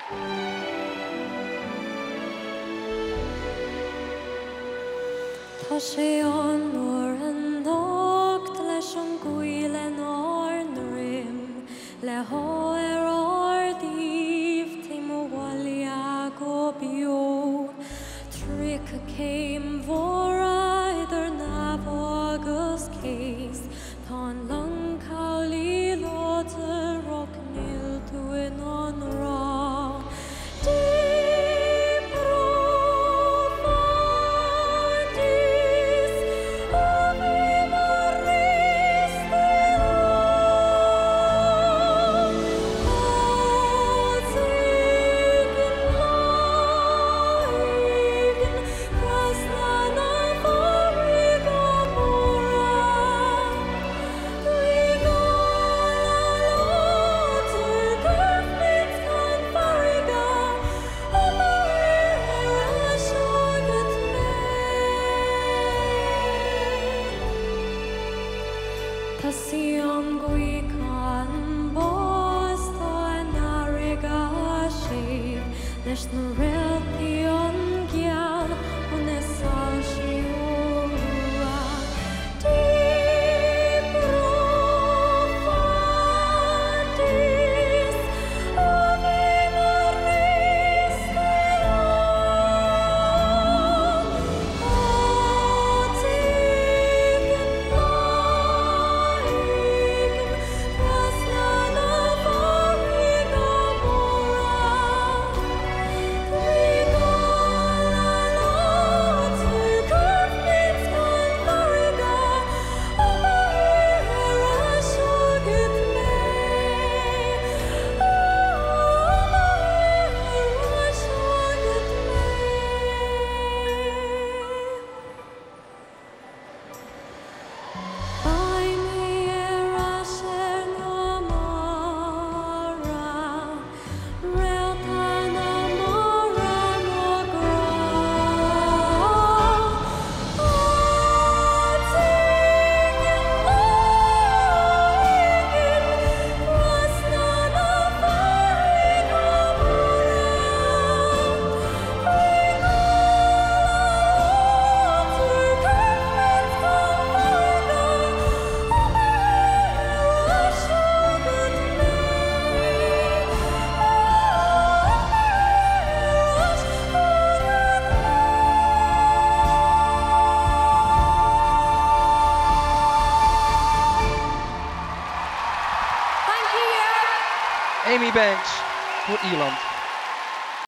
Tá sé an nuair an nocht leis an gcuaille ár na rim le háir ardíomh taobh bhaile go beo tric a céim mhóra idir nabh agus céis tá an longchabhlaí láta rockníil tú in an rá. Passion gwican bos ta nariga she leis na realti on gyal on esal she ora deep profundis Amy Banks voor Ierland.